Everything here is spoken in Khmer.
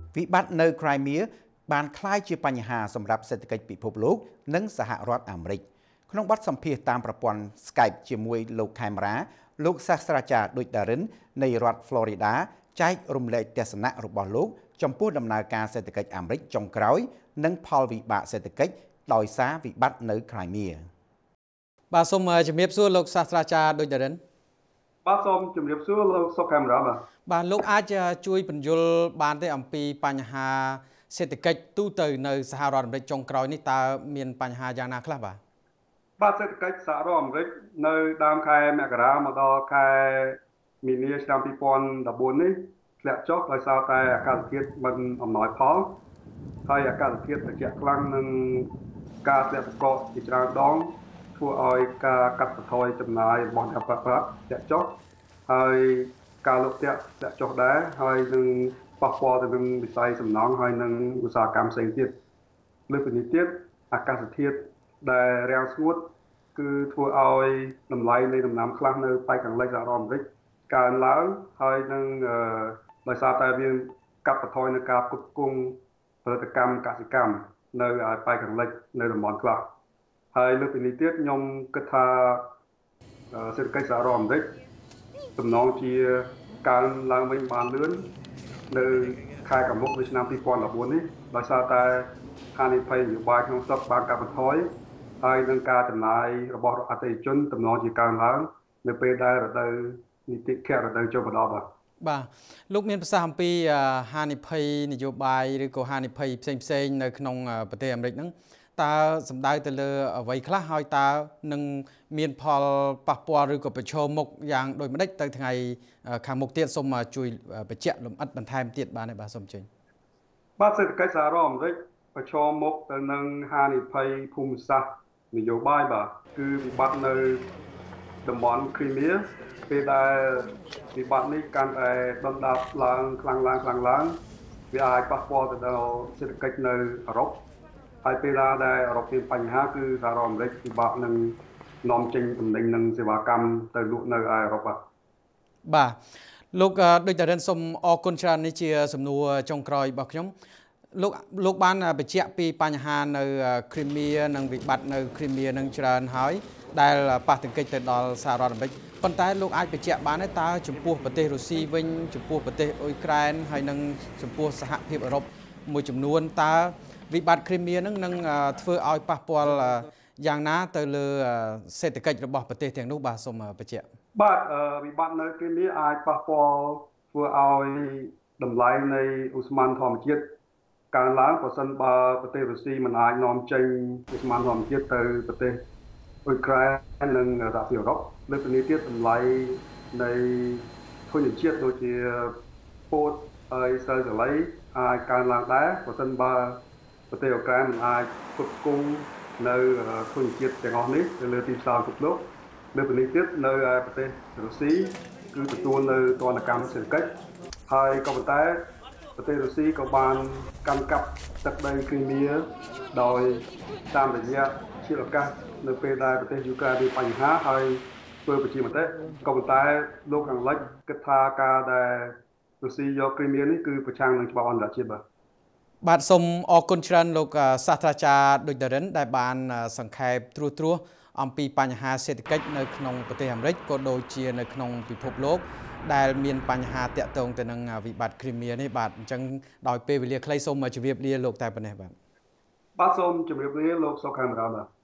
វិបត្តិនៅក្រៃមៀបានคล้ายជាបញ្ហាសម្រាប់សេដ្ឋកិច្ចពិភពលោកនិងសហរដ្ឋអាមេរិកក្នុងបទសម្ភាសន៍តាមប្រព័ន្ធ Skype ជាមួយលោកខេមរាលោកសាស្ត្រាចារ្យដូចដារិននៃរដ្ឋ Florida ចែករំលែកទស្សនៈរបស់លោកចំពោះដំណើរការសេដ្ឋកិច្ចអាមេរិកចុងក្រោយនិងផលវិបាកសេដ្ឋកិច្ចដោយសារវិបត្តិនៅក្រៃមៀបាទសូមជំរាបសួរលោកសាស្ត្រាចារ្យដូចដារិនបាទសូមជម្រាបសួរលោកសុកខេមរាបាទលោកអាចជួយបញ្យល់បានទេអំពីបញ្ហាសេដ្ឋកិច្ចទូទៅនៅសហរដ្ឋអាមេរិកចុងក្រោយនេះតើមានបញ្ហាយ៉ាងណាខ្លះបាទសេដ្ឋកិច្ចសហរដ្ឋអាមេរិកនៅដើមខែមករាមកដល់ខែមីនាឆ្នាំ2014នេះធ្លាក់ចុះដោយសារតែអាកាសធាតុមិនអំណោយផលហើយអាកាសធាតុត្រជាក់ខ្លាំងនិងការធ្លាក់ទឹកកកជាច្រើនដងធ្វើឲ្យការកាត់បន្ថយចំណាយរបស់អ្នកប្រើប្រាស់ធ្លាក់ចុះហើយការលុបធ្លាក់ចុះដែរហើយនឹងប៉ះពាល់ទៅនឹងវិស័យសំណង់ហើយនឹងឧស្សាហកម្មផ្សេងទៀតលើសពីនេះទៀតអាកាសធាតុដែលរាំងស្ងួតគឺធ្វើឲ្យតម្លៃនៃដំណាំខ្លះនៅប៉ែកខាងលិចសហរដ្ឋអាមេរិកកើនឡើងហើយនឹងដោយសារតែវាកាត់បន្ថយនឹងការផ្គត់ផ្គង់ផលិតកម្មកសិកម្មនៅប៉ែកខាងលិចនៅតំបន់ខ្លះហើយលើសពីនេះទៀតខ្ញុំគិតថាសេដ្ឋកិច្ចសហរដ្ឋអាមេរិកទំនងជាកើនឡើងវិញបានលឿននៅខែខាងមុខនៃឆ្នាំ2014នេះដោយសារតែហានិភ័យនយោបាយក្នុងស្រុកបានកាត់បន្ថយហើយនឹងការចំណាយរបស់អតិថិជនទំនងជាកើនឡើងនៅពេលដែលរដូវនីតិខៈរដូវចូលមកដល់បាទលោកមានប្រសាសន៍អំពីហានិភ័យនយោបាយឬក៏ហានិភ័យផ្សេងនៅក្នុងប្រទេសអាមេរិកហ្នឹងតើសំដៅទៅលើអ្វីខ្លះហើយតើនឹងមានផលប៉ះពាល់ឬក៏ប្រឈមមុខយ៉ាងដូចម្តេចទៅថ្ងៃខាងមុខទៀតសូមជួយបញ្ជាក់លម្អិតបន្ថែមទៀតបានទេបាទសូមអញ្ជើញបាទសេដ្ឋកិច្ចសហរដ្ឋអាមេរិកប្រឈមមុខទៅនឹងហានិភ័យភូមិសាស្ត្រនយោបាយបាទគឺវិបត្តិនៅតំបន់គ្រីមៀពេលដែលវិបត្តិនេះកាន់តែដុនដាបឡើងខ្លាំងឡើងវាអាចប៉ះពាល់ទៅដល់សេដ្ឋកិច្ចនៅអឺរ៉ុបហើយពេលដែលអឺរ៉ុបមានបញ្ហាគឺសហរដ្ឋអាមេរិកពិបាកនឹងនាំចេញទំនិញនិងសេវាកម្មទៅលក់នៅអឺរ៉ុបបាទលោកដូចតារិនសូមអរគុណច្រើននេះជាសំណួរចុងក្រោយរបស់ខ្ញុំលោកបានបញ្ជាក់ពីបញ្ហានៅគ្រីមៀនិងវិបត្តិនៅគ្រីមៀនឹងច្រើនហើយដែលប៉ះទង្គិចទៅដល់សហរដ្ឋអាមេរិកប៉ុន្តែលោកអាចបញ្ជាក់បានទេតើចំពោះប្រទេសរុស្ស៊ីវិញចំពោះប្រទេសអ៊ុយក្រែនហើយនិងចំពោះសហភាពអឺរ៉ុបមួយចំនួនតើវិបត្តិគ្រីមៀនឹងនឹងធ្វើឲ្យប៉ះពាល់យ៉ាងណាទៅលើសេដ្ឋកិច្ចរបស់ប្រទេសទាំងនោះបាទសូមបញ្ជាក់បាទវិបត្តិនៅគ្រីមៀអាចប៉ះពាល់ធ្វើឲ្យតម្លៃនៃឧស្ម័នធម្មជាតិកើនឡើងប្រសិនបើប្រទេសរុស្ស៊ីមិនអាចនាំចេញឧស្ម័នធម្មជាតិទៅប្រទេសអ៊ុយក្រែននិងសហភាពអឺរ៉ុបលើសពីនេះទៀតតម្លៃនៃធនធានជាតិដូចជាពោតហើយស្រូវសាលីអាចកើនឡើងដែរប្រសិនបើប្រទេសអ៊ុយក្រែនមិនអាចផ្គត់ផ្គង់នៅធនធានជាតិទាំងអស់នេះទៅលើទីផ្សារពិភពលោកលើសពីនេះទៀតនៅប្រទេសរុស្ស៊ីគឺទទួលនៅទណ្ឌកម្មសេដ្ឋកិច្ចហើយក៏ប៉ុន្តែប្រទេសរុស្ស៊ីក៏បានកាន់កាប់ទឹកដីគ្រីមៀដោយតាមរយៈជាឱកាសនៅពេលដែលប្រទេសយូក្រែនមានបញ្ហាហើយធ្វើប្រជាមតិក៏ប៉ុន្តែលោកខាងលិចគិតថាការដែលរុស្ស៊ីយកគ្រីមៀនេះគឺប្រឆាំងនឹងច្បាប់អន្តរជាតិបាទសូមអរគុណច្រើនលោកសាស្ត្រាចារ្យដូចដារិនដែលបានសង្ខេបត្រួសអំពីបញ្ហាសេដ្ឋកិច្ចនៅក្នុងប្រទេសអាមេរិកក៏ដូចជានៅក្នុងពិភពលោកដែលមានបញ្ហាតាក់ទងទៅនឹងវិបត្តិគ្រីមៀនេះបាទអញ្ចឹងដោយពេលវេលាខ្លីសូមជម្រាបលាលោកតែប៉ុណ្ណេះបាទសូមជម្រាបលាលោកសុកខេមរាបាទ